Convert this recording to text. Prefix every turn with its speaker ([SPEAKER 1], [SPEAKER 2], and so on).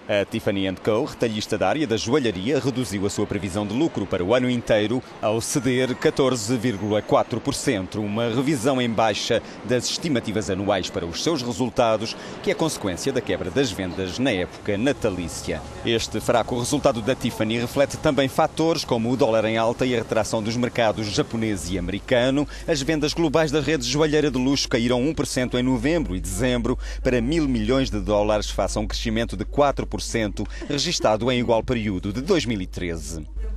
[SPEAKER 1] A Tiffany & Co, retalhista da área da joalharia, reduziu a sua previsão de lucro para o ano inteiro ao ceder 14,4%, uma revisão em baixa das estimativas anuais para os seus resultados, que é consequência da quebra das vendas na época natalícia. Este fraco resultado da Tiffany reflete também fatores como o dólar em alta e a retração dos mercados japonês e americano. As vendas globais das redes de joalheira de luxo caíram 1% em novembro e dezembro para $1.000 milhões, face a um crescimento de 4% registado em igual período de 2013.